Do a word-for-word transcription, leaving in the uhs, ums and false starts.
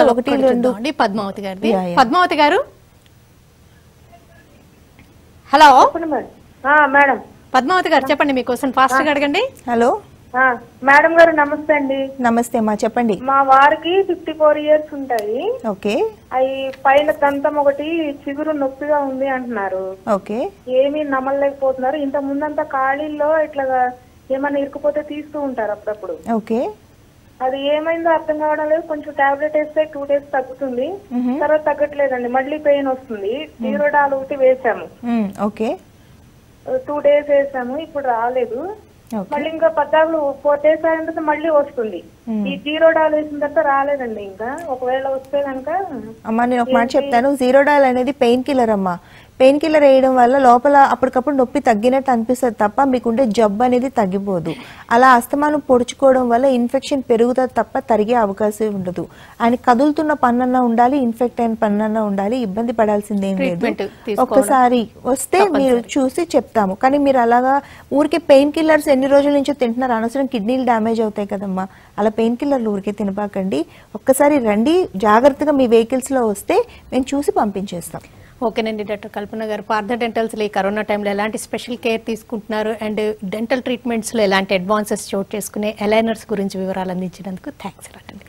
ఒకటి రెండు పద్మావతి గారి పద్మావతి గారు హలో మేడం పద్మావతి గారు చెప్పండి మీ క్వశ్చన్ ఫాస్ట్ గా అడగండి. హలో మేడం గారు నమస్తే అండి. నమస్తే అమ్మా చెప్పండి. మా వారికి ఫిఫ్టీ ఫోర్ ఇయర్స్ ఉంటాయి. ఓకే. అవి పైన దంతం ఒకటి చిగురు నొప్పిగా ఉంది అంటున్నారు. ఓకే. ఏమీ నమ్మలేకపోతున్నారు. ఇంత ముందంతా ఖాళీల్లో ఇట్లా ఏమన్నా ఇరుకుపోతే తీస్తూ ఉంటారు అప్పుడప్పుడు. ఓకే. అది ఏమైందో అర్థం కావడం లేదు. కొంచెం టాబ్లెట్ వేస్తే టూ డేస్ తగ్గుతుంది, తర్వాత తగ్గట్లేదండి, మళ్ళీ పెయిన్ వస్తుంది. జీరోడాల్ ఒకటి వేసాము, ఓకే, టూ డేస్ వేసాము, ఇప్పుడు రాలేదు. మళ్ళీ ఇంకా పద్దాకులు ఫోర్ డేస్ అయిన తర్వాత మళ్ళీ వస్తుంది. ఈ జీరోడాల్ వేసిన తర్వాత రాలేదండి. ఇంకా ఒకవేళ వస్తే కనుక అమ్మా నేను ఒక మాట చెప్తాను. జీరోడాల్ అనేది పెయిన్ కిల్లర్ అమ్మా. పెయిన్ కిల్లర్ వేయడం వల్ల లోపల అప్పటికప్పుడు నొప్పి తగ్గినట్టు అనిపిస్తుంది తప్ప మీకుండే జబ్బు అనేది తగ్గిపోదు. అలా అస్తమానం పొడుచుకోవడం వల్ల ఇన్ఫెక్షన్ పెరుగుతుంది తప్ప తరిగే అవకాశం ఉండదు. ఆయన కదులుతున్న పన్నన్నా ఉండాలి, ఇన్ఫెక్ట్ అయిన పన్నన్నా ఉండాలి, ఇబ్బంది పడాల్సిందేం లేదు. ఒక్కసారి వస్తే మీరు చూసి చెప్తాము. కానీ మీరు అలాగా ఊరికే పెయిన్ కిల్లర్స్ ఎన్ని రోజుల నుంచో తింటున్నారు, అనవసరం కిడ్నీలు డ్యామేజ్ అవుతాయి కదమ్మా. అలా పెయిన్ కిల్లర్లు ఊరికే తినపాకండి. ఒక్కసారి రండి, జాగ్రత్తగా మీ వెహికల్స్ లో వస్తే మేము చూసి పంపించేస్తాం. ఓకేనండి. డాక్టర్ కల్పన గారు, పార్థ డెంటల్స్లో ఈ కరోనా టైంలో ఎలాంటి స్పెషల్ కేర్ తీసుకుంటున్నారు అండ్ డెంటల్ ట్రీట్మెంట్స్లో ఎలాంటి అడ్వాన్సెస్ చోటు చేసుకునే అలైనర్స్ గురించి వివరాలు అందించినందుకు థ్యాంక్స్.